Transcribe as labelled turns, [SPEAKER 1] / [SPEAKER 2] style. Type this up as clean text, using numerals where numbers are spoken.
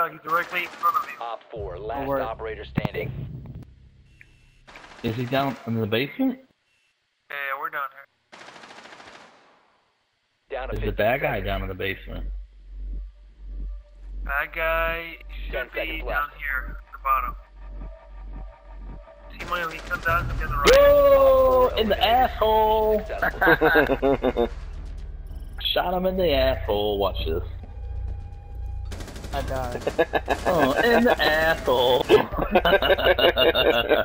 [SPEAKER 1] Directly in front of you.
[SPEAKER 2] Op 4, last operator standing.
[SPEAKER 3] Is he down in the basement?
[SPEAKER 1] Yeah, we're down here.
[SPEAKER 2] Down to
[SPEAKER 3] Is the bad guy down in the basement?
[SPEAKER 1] That guy should be down here at the bottom. See him when he comes out and the right.
[SPEAKER 3] Oh, in the asshole! Shot him in the asshole. Watch this.
[SPEAKER 4] I died.
[SPEAKER 3] Oh, in the asshole.